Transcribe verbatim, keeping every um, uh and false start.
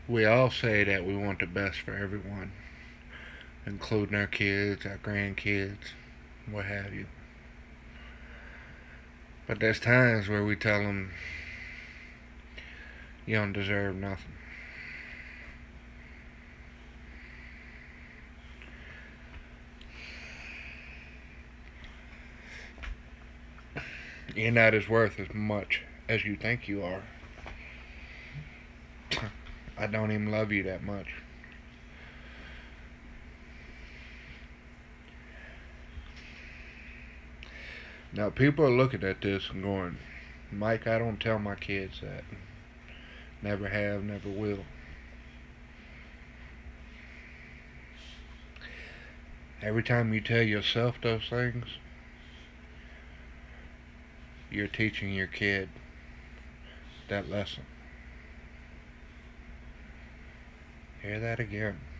We all say that we want the best for everyone, including our kids, our grandkids, what have you. But there's times where we tell them, you don't deserve nothing. You're not as worth as much as you think you are. I don't even love you that much. Now, people are looking at this and going, Mike, I don't tell my kids that. Never have, never will. Every time you tell yourself those things, you're teaching your kid that lesson. Hear that again.